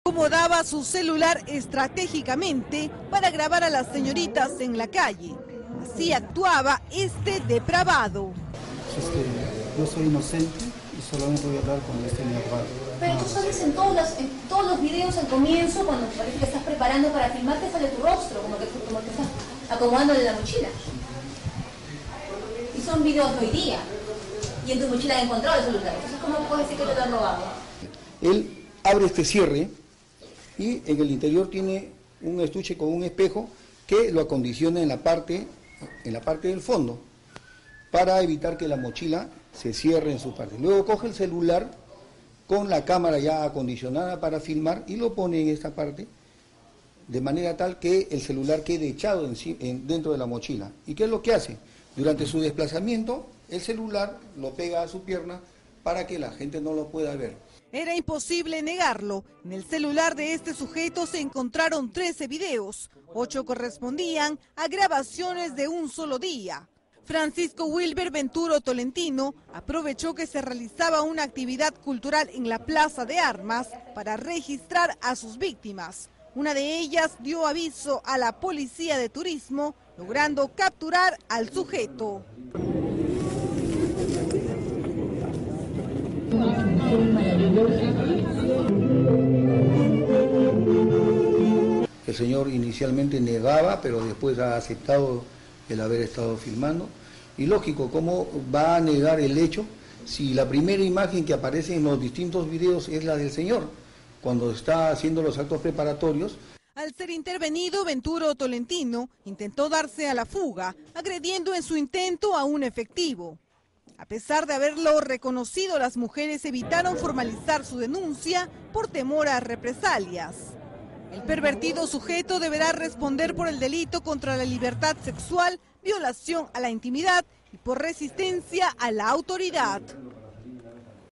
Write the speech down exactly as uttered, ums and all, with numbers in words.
Acomodaba su celular estratégicamente para grabar a las señoritas en la calle. Así actuaba este depravado. Este, yo soy inocente y solamente voy a hablar con este malvado. Pero tú sales en todos, los, en todos los videos al comienzo, cuando parece que estás preparando para filmar, te sale tu rostro, como que, como que estás acomodándole la mochila. Y son videos de hoy día. Y en tu mochila he encontrado el celular. Entonces, ¿cómo puedes decir que te lo han robado? Él abre este cierre y en el interior tiene un estuche con un espejo que lo acondiciona en la parte, en la parte del fondo para evitar que la mochila se cierre en su parte. Luego coge el celular con la cámara ya acondicionada para filmar y lo pone en esta parte de manera tal que el celular quede echado en, en, dentro de la mochila. ¿Y qué es lo que hace? Durante su desplazamiento, el celular lo pega a su pierna para que la gente no lo pueda ver. Era imposible negarlo. En el celular de este sujeto se encontraron trece videos. Ocho correspondían a grabaciones de un solo día. Francisco Wilber Venturo Tolentino aprovechó que se realizaba una actividad cultural en la Plaza de Armas para registrar a sus víctimas. Una de ellas dio aviso a la policía de turismo, logrando capturar al sujeto. El señor inicialmente negaba, pero después ha aceptado el haber estado filmando. Y lógico, ¿cómo va a negar el hecho si la primera imagen que aparece en los distintos videos es la del señor, cuando está haciendo los actos preparatorios? Al ser intervenido, Venturo Tolentino intentó darse a la fuga, agrediendo en su intento a un efectivo. A pesar de haberlo reconocido, las mujeres evitaron formalizar su denuncia por temor a represalias. El pervertido sujeto deberá responder por el delito contra la libertad sexual, violación a la intimidad y por resistencia a la autoridad.